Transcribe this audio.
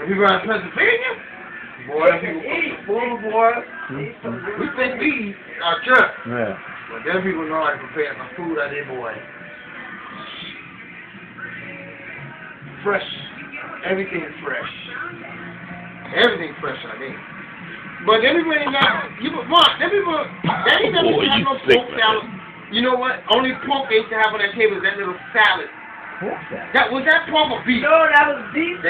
You around Pennsylvania? Boy, them people boy. We think we eat our church. Yeah. But them people know how to prepare some food out there, boy. Fresh. Everything is fresh. Everything fresh out there. But them people ain't got, them people, they ain't never have no pork salad. You know what? Only pork they used to have on that table is that little salad. Pork salad? Was that pork or beef? No, that was beef.